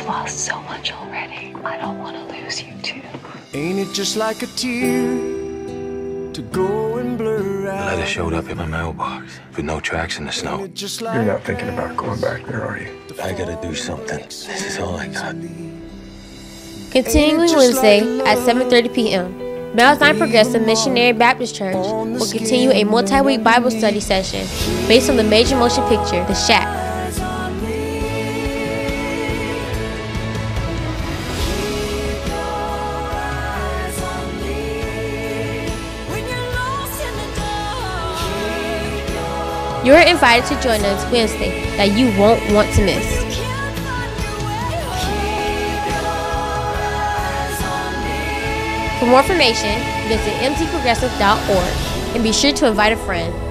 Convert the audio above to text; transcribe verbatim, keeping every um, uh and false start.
lost so much already. I don't want to lose you too. Ain't it just like a tear to go and blur out? The letter showed up in my mailbox with no tracks in the snow. You're not thinking about going back there, are you? I gotta do something. This is all I got. Continuing Wednesday at seven thirty p m Mount Zion Progressive Missionary Baptist Church will continue a multi-week Bible study session based on the major motion picture, The Shack. You are invited to join us Wednesday that you won't want to miss. For more information, visit m t progressive dot org and be sure to invite a friend.